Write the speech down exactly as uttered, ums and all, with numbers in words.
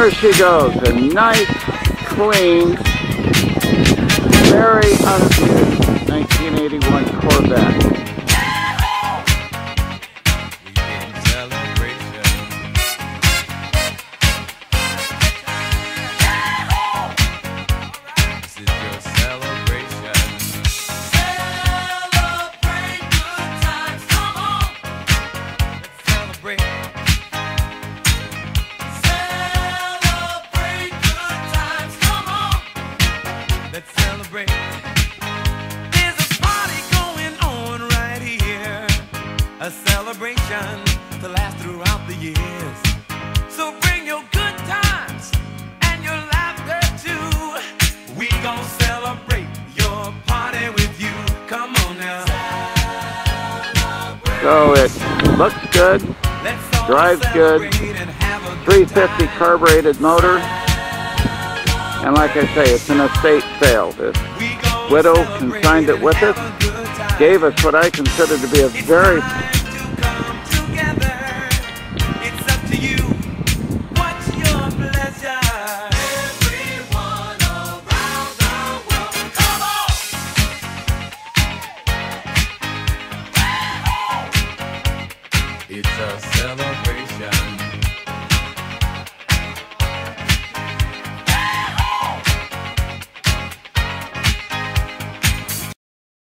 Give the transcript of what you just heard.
there she goes, a nice, clean, very unabused nineteen eighty-one Corvette. A celebration to last throughout the years. So bring your good times and your laughter too. We gon' celebrate your party with you. Come on now. So it looks good, drives good, three fifty carbureted motor, and like I say, it's an estate sale. This widow consigned it with us, gave us what I consider to be a very It's a celebration.